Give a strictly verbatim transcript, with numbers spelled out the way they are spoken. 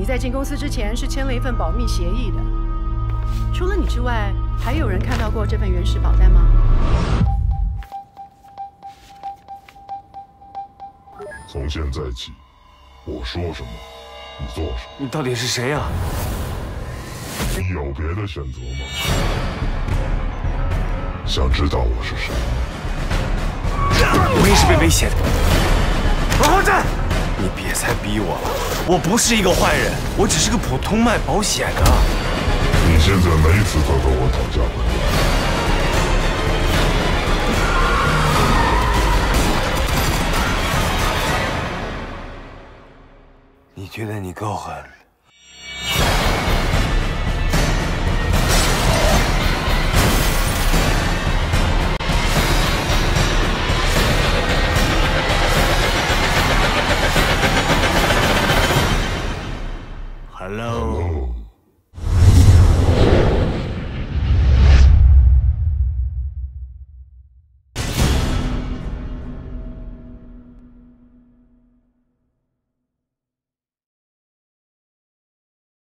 在进公司之前是签了一份保密协议的。除了你之外，还有人看到过这份原始保单吗？ 从现在起，我说什么，你做什么。 你到底是谁呀？ 你有别的选择吗？想知道我是谁？ 我也是被威胁的。往后站！你别再逼我了，我不是一个坏人，我只是个普通卖保险的。 你现在每次都跟我讨价还价。 你觉得你够狠？ Hello。